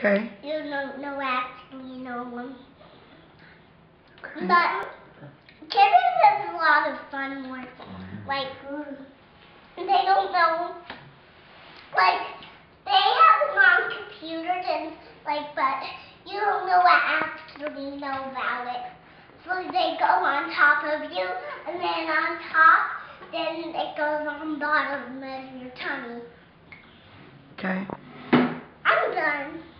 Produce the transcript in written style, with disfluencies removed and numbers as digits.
Okay. You don't know actually know them. Okay. But kids has a lot of fun more. Like, they don't know. Like, they have them on computers and, like, but you don't know what actually know about it. So they go on top of you, and then on top, then it goes on bottom of your tummy. Okay. I'm done.